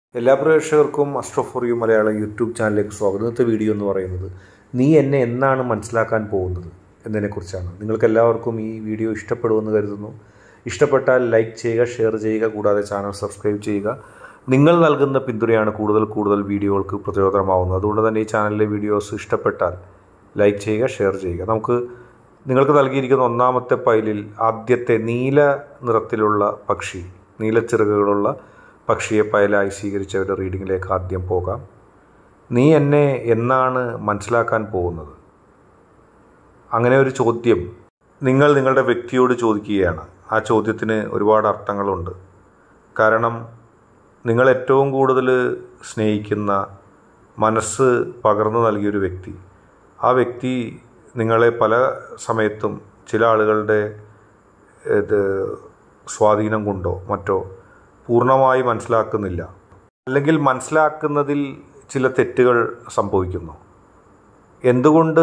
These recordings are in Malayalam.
എല്ലാ പ്രേക്ഷകർക്കും astro for you Malayalam YouTube ചാനലിലേക്ക് സ്വാഗതം. ഇന്നത്തെ വീഡിയോ എന്ന് പറയുന്നത് നീ എന്നെ എന്നാണ് മനസ്സിലാക്കാൻ പോകുന്നത് എന്നതിനെക്കുറിച്ചാണ്. നിങ്ങൾക്കെല്ലാവർക്കും ഈ വീഡിയോ ഇഷ്ടപ്പെടുമെന്ന് കരുതുന്നു. ഇഷ്ടപ്പെട്ടാൽ ലൈക്ക് ചെയ്യുക, ഷെയർ ചെയ്യുക, കൂടാതെ ചാനൽ സബ്സ്ക്രൈബ് ചെയ്യുക. നിങ്ങൾ നൽകുന്ന പിന്തുണയാണ് കൂടുതൽ വീഡിയോകൾക്ക് പ്രചോദനമാവുന്നത്. അതുകൊണ്ട് തന്നെ ഈ ചാനലിലെ വീഡിയോസ് ഇഷ്ടപ്പെട്ടാൽ ലൈക്ക് ചെയ്യുക, ഷെയർ ചെയ്യുക. നിങ്ങൾക്ക് നൽകിയിരിക്കുന്ന ഒന്നാമത്തെ ഫയലിൽ ആദ്യത്തെ നീല നിറത്തിലുള്ള പക്ഷി, നീലച്ചിറകുകളുള്ള പക്ഷിയെ ഫയലായി സ്വീകരിച്ചവരുടെ റീഡിങ്ങിലേക്ക് ആദ്യം പോകാം. നീ എന്നെ എന്നാണ് മനസ്സിലാക്കാൻ പോകുന്നത്? അങ്ങനെ ഒരു ചോദ്യം നിങ്ങൾ നിങ്ങളുടെ വ്യക്തിയോട് ചോദിക്കുകയാണ്. ആ ചോദ്യത്തിന് ഒരുപാട് അർത്ഥങ്ങളുണ്ട്. കാരണം നിങ്ങൾ ഏറ്റവും കൂടുതൽ സ്നേഹിക്കുന്ന, മനസ്സ് പകർന്നു നൽകിയൊരു വ്യക്തി, ആ വ്യക്തി നിങ്ങളെ പല സമയത്തും ചില ആളുകളുടെ സ്വാധീനം കൊണ്ടോ മറ്റോ പൂർണ്ണമായി മനസ്സിലാക്കുന്നില്ല, അല്ലെങ്കിൽ മനസ്സിലാക്കുന്നതിൽ ചില തെറ്റുകൾ സംഭവിക്കുന്നു. എന്തുകൊണ്ട്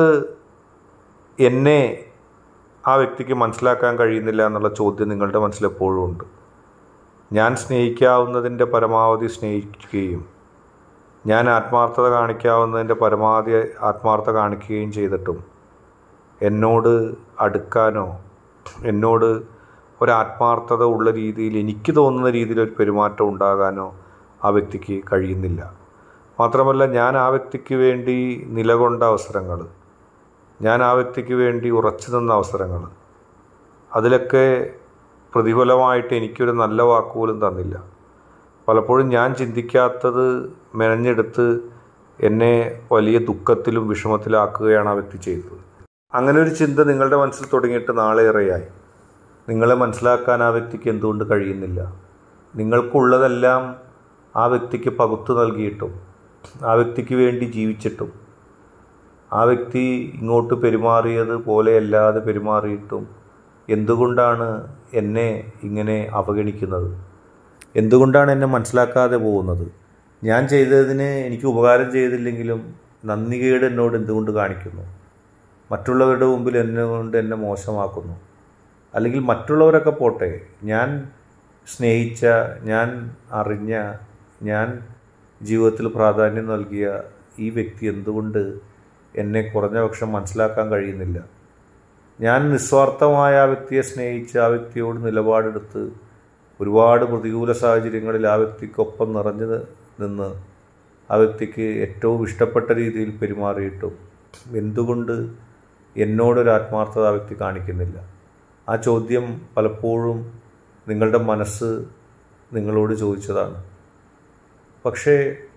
എന്നെ ആ വ്യക്തിക്ക് മനസ്സിലാക്കാൻ കഴിയുന്നില്ല എന്നുള്ള ചോദ്യം നിങ്ങളുടെ മനസ്സിലെപ്പോഴും ഉണ്ട്. ഞാൻ സ്നേഹിക്കാവുന്നതിൻ്റെ പരമാവധി സ്നേഹിക്കുകയും ഞാൻ ആത്മാർത്ഥത കാണിക്കാവുന്നതിൻ്റെ പരമാവധി ആത്മാർത്ഥത കാണിക്കുകയും ചെയ്തിട്ടും എന്നോട് അടുക്കാനോ എന്നോട് ഒരാത്മാർത്ഥത ഉള്ള രീതിയിൽ, എനിക്ക് തോന്നുന്ന രീതിയിൽ ഒരു പെരുമാറ്റം ഉണ്ടാകാനോ ആ വ്യക്തിക്ക് കഴിയുന്നില്ല. മാത്രമല്ല, ഞാൻ ആ വ്യക്തിക്ക് വേണ്ടി നിലകൊണ്ട അവസരങ്ങൾ, ഞാൻ ആ വ്യക്തിക്ക് വേണ്ടി ഉറച്ചു നിന്ന അവസരങ്ങൾ, അതിലൊക്കെ പ്രതിഫലമായിട്ട് എനിക്കൊരു നല്ല വാക്കുപോലും തന്നില്ല. പലപ്പോഴും ഞാൻ ചിന്തിക്കാത്തത് മെനഞ്ഞെടുത്ത് എന്നെ വലിയ ദുഃഖത്തിലും വിഷമത്തിലാക്കുകയാണ് ആ വ്യക്തി ചെയ്തത്. അങ്ങനെ ഒരു ചിന്ത നിങ്ങളുടെ മനസ്സിൽ തുടങ്ങിയിട്ട് നാളേറെയായി. നിങ്ങളെ മനസ്സിലാക്കാൻ ആ വ്യക്തിക്ക് എന്തുകൊണ്ട് കഴിയുന്നില്ല? നിങ്ങൾക്കുള്ളതെല്ലാം ആ വ്യക്തിക്ക് പകുത്തു നൽകിയിട്ടും, ആ വ്യക്തിക്ക് വേണ്ടി ജീവിച്ചിട്ടും, ആ വ്യക്തി ഇങ്ങോട്ട് പെരുമാറിയത് പോലെയല്ലാതെ പെരുമാറിയിട്ടും എന്തുകൊണ്ടാണ് എന്നെ ഇങ്ങനെ അവഗണിക്കുന്നത്? എന്തുകൊണ്ടാണ് എന്നെ മനസ്സിലാക്കാതെ പോകുന്നത്? ഞാൻ ചെയ്തതിന് എനിക്ക് ഉപകാരം ചെയ്തില്ലെങ്കിലും നന്ദികേട് എന്നോട് എന്തുകൊണ്ട് കാണിക്കുന്നു? മറ്റുള്ളവരുടെ മുമ്പിൽ എന്നെ മോശമാക്കുന്നു. അല്ലെങ്കിൽ മറ്റുള്ളവരൊക്കെ പോട്ടെ, ഞാൻ സ്നേഹിച്ച, ഞാൻ അറിഞ്ഞ, ഞാൻ ജീവിതത്തിൽ പ്രാധാന്യം നൽകിയ ഈ വ്യക്തി എന്തുകൊണ്ട് എന്നെ കുറഞ്ഞ പക്ഷം മനസ്സിലാക്കാൻ കഴിയുന്നില്ല? ഞാൻ നിസ്വാർത്ഥമായ ആ വ്യക്തിയെ സ്നേഹിച്ച് ആ വ്യക്തിയോട് നിലപാടെടുത്ത് ഒരുപാട് പ്രതികൂല സാഹചര്യങ്ങളിൽ ആ വ്യക്തിക്കൊപ്പം നിറഞ്ഞു നിന്ന് ആ വ്യക്തിക്ക് ഏറ്റവും ഇഷ്ടപ്പെട്ട രീതിയിൽ പെരുമാറിയിട്ടും എന്തുകൊണ്ട് എന്നോടൊരു ആത്മാർത്ഥത ആ വ്യക്തി കാണിക്കുന്നില്ല? ആ ചോദ്യം പലപ്പോഴും നിങ്ങളുടെ മനസ്സ് നിങ്ങളോട് ചോദിച്ചതാണ്. പക്ഷേ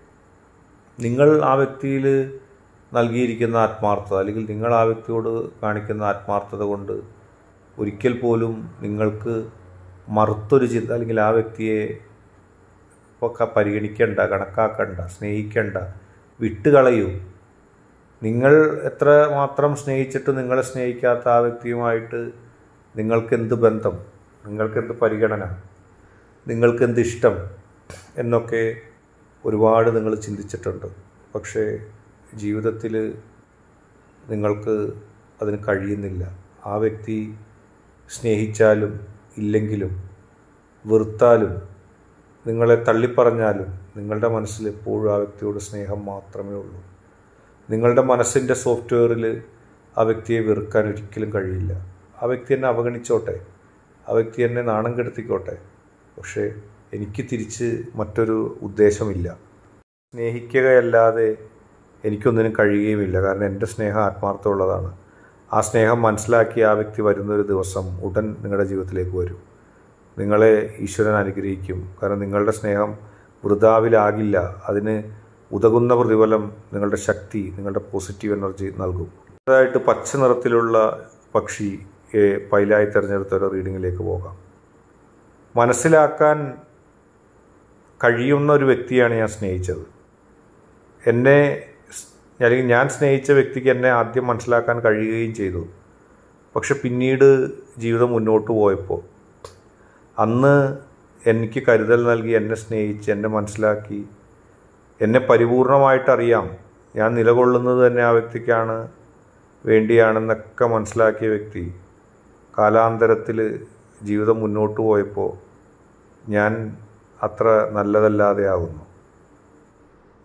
നിങ്ങൾ ആ വ്യക്തിയിൽ നൽകിയിരിക്കുന്ന ആത്മാർത്ഥത, അല്ലെങ്കിൽ നിങ്ങൾ ആ വ്യക്തിയോട് കാണിക്കുന്ന ആത്മാർത്ഥത കൊണ്ട് ഒരിക്കൽ പോലും നിങ്ങൾക്ക് മറുത്തൊരു ചിന്ത, അല്ലെങ്കിൽ ആ വ്യക്തിയെ ഒക്കെ പരിഗണിക്കേണ്ട, കണക്കാക്കണ്ട, സ്നേഹിക്കേണ്ട, വിട്ടുകളയൂ. നിങ്ങൾ എത്ര മാത്രം സ്നേഹിച്ചിട്ട് നിങ്ങളെ സ്നേഹിക്കാത്ത ആ വ്യക്തിയുമായിട്ട് നിങ്ങൾക്കെന്ത് ബന്ധം, നിങ്ങൾക്കെന്ത് പരിഗണന, നിങ്ങൾക്കെന്ത് ഇഷ്ടം എന്നൊക്കെ ഒരുപാട് നിങ്ങൾ ചിന്തിച്ചിട്ടുണ്ട്. പക്ഷേ ജീവിതത്തിൽ നിങ്ങൾക്ക് അതിന് കഴിയുന്നില്ല. ആ വ്യക്തി സ്നേഹിച്ചാലും ഇല്ലെങ്കിലും, വെറുത്താലും, നിങ്ങളെ തള്ളിപ്പറഞ്ഞാലും നിങ്ങളുടെ മനസ്സിൽ എപ്പോഴും ആ വ്യക്തിയോട് സ്നേഹം മാത്രമേ ഉള്ളൂ. നിങ്ങളുടെ മനസ്സിൻ്റെ സോഫ്റ്റ്വെയറിൽ ആ വ്യക്തിയെ വെറുക്കാൻ ഒരിക്കലും കഴിയില്ല. ആ വ്യക്തി എന്നെ അവഗണിച്ചോട്ടെ, ആ വ്യക്തി എന്നെ നാണം കെടുത്തിക്കോട്ടെ, പക്ഷേ എനിക്ക് തിരിച്ച് മറ്റൊരു ഉദ്ദേശമില്ല. സ്നേഹിക്കുകയല്ലാതെ എനിക്കൊന്നിനും കഴിയുകയുമില്ല. കാരണം എൻ്റെ സ്നേഹം ആത്മാർത്ഥമുള്ളതാണ്. ആ സ്നേഹം മനസ്സിലാക്കി ആ വ്യക്തി വരുന്നൊരു ദിവസം ഉടൻ നിങ്ങളുടെ ജീവിതത്തിലേക്ക് വരും. നിങ്ങളെ ഈശ്വരൻ അനുഗ്രഹിക്കും. കാരണം നിങ്ങളുടെ സ്നേഹം വൃഥാവിലാകില്ല. അതിന് ഉതകുന്ന പ്രതിഫലം നിങ്ങളുടെ ശക്തി, നിങ്ങളുടെ പോസിറ്റീവ് എനർജി നൽകും. അതായിട്ട് പച്ച നിറത്തിലുള്ള പക്ഷി ഫയലായി തിരഞ്ഞെടുത്ത ഒരു റീഡിങ്ങിലേക്ക് പോകാം. മനസ്സിലാക്കാൻ കഴിയുന്ന ഒരു വ്യക്തിയാണ് ഞാൻ സ്നേഹിച്ചത്. അല്ലെങ്കിൽ ഞാൻ സ്നേഹിച്ച വ്യക്തിക്ക് എന്നെ ആദ്യം മനസ്സിലാക്കാൻ കഴിയുകയും ചെയ്തു. പക്ഷെ പിന്നീട് ജീവിതം മുന്നോട്ട് പോയപ്പോൾ, അന്ന് എനിക്ക് കരുതൽ നൽകി, എന്നെ സ്നേഹിച്ച്, എന്നെ മനസ്സിലാക്കി, എന്നെ പരിപൂർണമായിട്ടറിയാം, ഞാൻ നിലകൊള്ളുന്നത് തന്നെ ആ വ്യക്തിക്കാണ് വേണ്ടിയാണെന്നൊക്കെ മനസ്സിലാക്കിയ വ്യക്തി കാലാന്തരത്തിൽ ജീവിതം മുന്നോട്ട് പോയപ്പോൾ ഞാൻ അത്ര നല്ലതല്ലാതെ ആകുന്നു.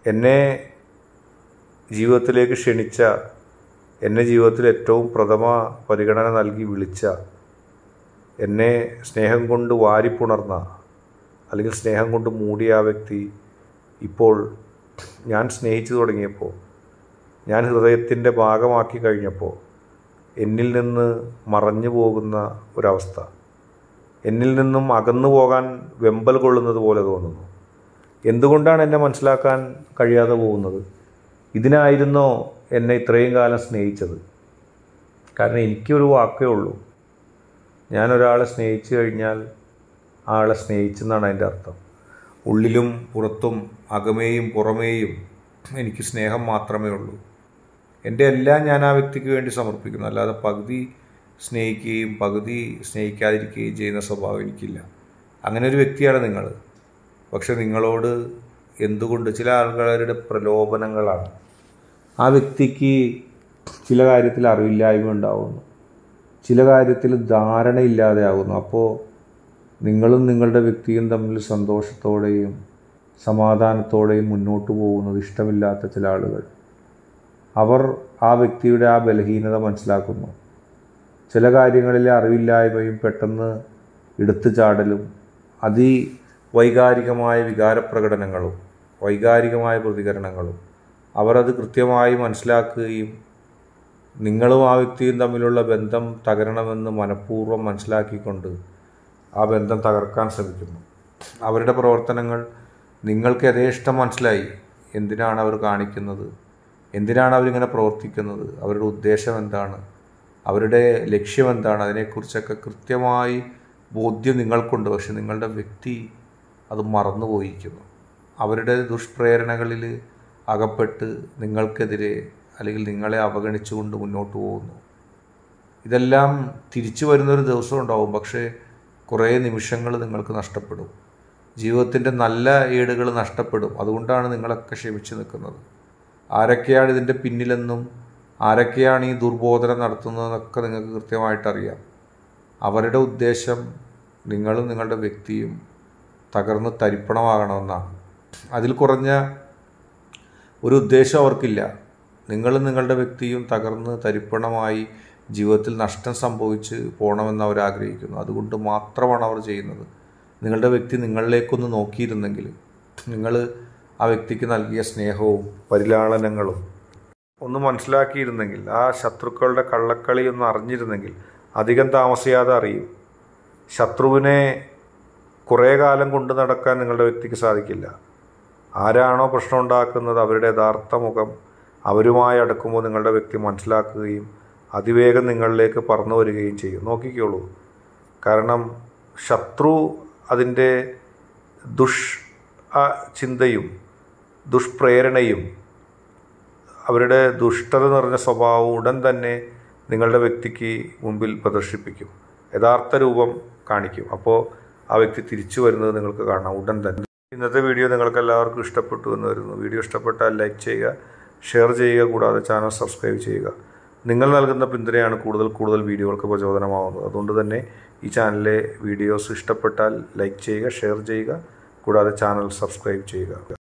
എന്നെ ജീവിതത്തിലേക്ക് ക്ഷണിച്ച, എന്നെ ജീവിതത്തിൽ ഏറ്റവും പ്രഥമ പരിഗണന നൽകി വിളിച്ച, എന്നെ സ്നേഹം കൊണ്ട് വാരിപ്പുണർന്ന അല്ലെങ്കിൽ സ്നേഹം കൊണ്ട് മൂടിയ ആ വ്യക്തി ഇപ്പോൾ ഞാൻ സ്നേഹിച്ചു തുടങ്ങിയപ്പോൾ, ഞാൻ ഹൃദയത്തിൻ്റെ ഭാഗമാക്കി കഴിഞ്ഞപ്പോൾ എന്നിൽ നിന്ന് മറഞ്ഞു പോകുന്ന ഒരവസ്ഥ, എന്നിൽ നിന്നും അകന്നു പോകാൻ വെമ്പൽ കൊള്ളുന്നത് പോലെ തോന്നുന്നു. എന്തുകൊണ്ടാണ് എന്നെ മനസ്സിലാക്കാൻ കഴിയാതെ പോകുന്നത്? ഇതിനായിരുന്നോ എന്നെ ഇത്രയും കാലം സ്നേഹിച്ചത്? കാരണം എനിക്കൊരു വാക്കേ ഉള്ളൂ, ഞാൻ ഒരാളെ സ്നേഹിച്ചു കഴിഞ്ഞാൽ ആളെ സ്നേഹിച്ചെന്നാണ് അതിൻ്റെ അർത്ഥം. ഉള്ളിലും പുറത്തും അകമേയും പുറമേയും എനിക്ക് സ്നേഹം മാത്രമേ ഉള്ളൂ. എൻ്റെ എല്ലാം ഞാൻ ആ വ്യക്തിക്ക് വേണ്ടി സമർപ്പിക്കുന്നു. അല്ലാതെ പകുതി സ്നേഹിക്കുകയും പകുതി സ്നേഹിക്കാതിരിക്കുകയും ചെയ്യുന്ന സ്വഭാവം എനിക്കില്ല. അങ്ങനെ ഒരു വ്യക്തിയാണ് നിങ്ങൾ. പക്ഷെ നിങ്ങളോട് എന്തുകൊണ്ട് ചില ആൾക്കാരുടെ പ്രലോഭനങ്ങളാണ്. ആ വ്യക്തിക്ക് ചില കാര്യത്തിൽ അറിവില്ലായ്മ ഉണ്ടാവുന്നു, ചില കാര്യത്തിൽ ധാരണയില്ലാതെ ആകുന്നു. അപ്പോൾ നിങ്ങളും നിങ്ങളുടെ വ്യക്തിയും തമ്മിൽ സന്തോഷത്തോടെയും സമാധാനത്തോടെയും മുന്നോട്ട് പോകുന്നത് ഇഷ്ടമില്ലാത്ത ചില ആളുകൾ, അവർ ആ വ്യക്തിയുടെ ആ ബലഹീനത മനസ്സിലാക്കുന്നു. ചില കാര്യങ്ങളിലെ അറിവില്ലായ്മയും പെട്ടെന്ന് എടുത്തു ചാടലും അതിവൈകാരികമായ വികാരപ്രകടനങ്ങളും വൈകാരികമായ പ്രതികരണങ്ങളും അവരത് കൃത്യമായി മനസ്സിലാക്കുകയും നിങ്ങളും ആ വ്യക്തിയും തമ്മിലുള്ള ബന്ധം തകരണമെന്ന് മനഃപൂർവ്വം മനസ്സിലാക്കിക്കൊണ്ട് ആ ബന്ധം തകർക്കാൻ ശ്രമിക്കുന്നു. അവരുടെ പ്രവർത്തനങ്ങൾ നിങ്ങൾക്ക് യഥേഷ്ടം മനസ്സിലായി. എന്തിനാണ് അവർ കാണിക്കുന്നത്, എന്തിനാണ് അവരിങ്ങനെ പ്രവർത്തിക്കുന്നത്, അവരുടെ ഉദ്ദേശം എന്താണ്, അവരുടെ ലക്ഷ്യം എന്താണ്, അതിനെക്കുറിച്ചൊക്കെ കൃത്യമായി ബോധ്യം നിങ്ങൾക്കുണ്ട്. പക്ഷെ നിങ്ങളുടെ വ്യക്തി അത് മറന്നുപോയിരിക്കുന്നു. അവരുടെ ദുഷ്പ്രേരണകളിൽ അകപ്പെട്ട് നിങ്ങൾക്കെതിരെ അല്ലെങ്കിൽ നിങ്ങളെ അവഗണിച്ചുകൊണ്ട് മുന്നോട്ട് പോകുന്നു. ഇതെല്ലാം തിരിച്ചു വരുന്നൊരു ദിവസം ഉണ്ടാവും. പക്ഷേ കുറേ നിമിഷങ്ങൾ നിങ്ങൾക്ക് നഷ്ടപ്പെടും, ജീവിതത്തിൻ്റെ നല്ല ഏടുകൾ നഷ്ടപ്പെടും. അതുകൊണ്ടാണ് നിങ്ങളൊക്കെ ക്ഷമിച്ച് നിൽക്കുന്നത്. ആരൊക്കെയാണ് ഇതിൻ്റെ പിന്നിലെന്നും ആരൊക്കെയാണ് ഈ ദുർബോധനം നടത്തുന്നതെന്നൊക്കെ നിങ്ങൾക്ക് കൃത്യമായിട്ടറിയാം. അവരുടെ ഉദ്ദേശം നിങ്ങളും നിങ്ങളുടെ വ്യക്തിയും തകർന്ന് തരിപ്പണമാകണമെന്നാണ്. അതിൽ കുറഞ്ഞ ഒരു ഉദ്ദേശം അവർക്കില്ല. നിങ്ങളും നിങ്ങളുടെ വ്യക്തിയും തകർന്ന് തരിപ്പണമായി ജീവിതത്തിൽ നഷ്ടം സംഭവിച്ച് പോകണമെന്ന് അവർ ആഗ്രഹിക്കുന്നു. അതുകൊണ്ട് മാത്രമാണ് അവർ ചെയ്യുന്നത്. നിങ്ങളുടെ വ്യക്തി നിങ്ങളിലേക്കൊന്ന് നോക്കിയിരുന്നെങ്കിൽ, നിങ്ങൾ ആ വ്യക്തിക്ക് നൽകിയ സ്നേഹവും പരിലാളനങ്ങളും ഒന്ന് മനസ്സിലാക്കിയിരുന്നെങ്കിൽ, ആ ശത്രുക്കളുടെ കള്ളക്കളി ഒന്ന് അറിഞ്ഞിരുന്നെങ്കിൽ അധികം താമസിയാതെ അറിയും. ശത്രുവിനെ കുറേ കാലം കൊണ്ട് നടക്കാൻ നിങ്ങളുടെ വ്യക്തിക്ക് സാധിക്കില്ല. ആരാണോ പ്രശ്നം ഉണ്ടാക്കുന്നത് അവരുടെ യഥാർത്ഥ മുഖം അവരുമായി അടുക്കുമ്പോൾ നിങ്ങളുടെ വ്യക്തി മനസ്സിലാക്കുകയും അതിവേഗം നിങ്ങളിലേക്ക് പറന്നു വരികയും ചെയ്യും. നോക്കിക്കോളൂ. കാരണം ശത്രു അതിൻ്റെ ചിന്തയും ദുഷ്പ്രേരണയും അവരുടെ ദുഷ്ടത നിറഞ്ഞ സ്വഭാവം ഉടൻ തന്നെ നിങ്ങളുടെ വ്യക്തിക്ക് മുമ്പിൽ പ്രദർശിപ്പിക്കും, യഥാർത്ഥ രൂപം കാണിക്കും. അപ്പോൾ ആ വ്യക്തി തിരിച്ചു വരുന്നത് നിങ്ങൾക്ക് കാണാം ഉടൻ തന്നെ. ഇന്നത്തെ വീഡിയോ നിങ്ങൾക്ക് എല്ലാവർക്കും ഇഷ്ടപ്പെട്ടു എന്ന് വരുന്നു. വീഡിയോ ഇഷ്ടപ്പെട്ടാൽ ലൈക്ക് ചെയ്യുക, ഷെയർ ചെയ്യുക, കൂടാതെ ചാനൽ സബ്സ്ക്രൈബ് ചെയ്യുക. നിങ്ങൾ നൽകുന്ന പിന്തുണയാണ് കൂടുതൽ വീഡിയോകൾക്ക് പ്രചോദനമാവുന്നത്. അതുകൊണ്ട് തന്നെ ഈ ചാനലിലെ വീഡിയോസ് ഇഷ്ടപ്പെട്ടാൽ ലൈക്ക് ചെയ്യുക, ഷെയർ ചെയ്യുക, കൂടാതെ ചാനൽ സബ്സ്ക്രൈബ് ചെയ്യുക.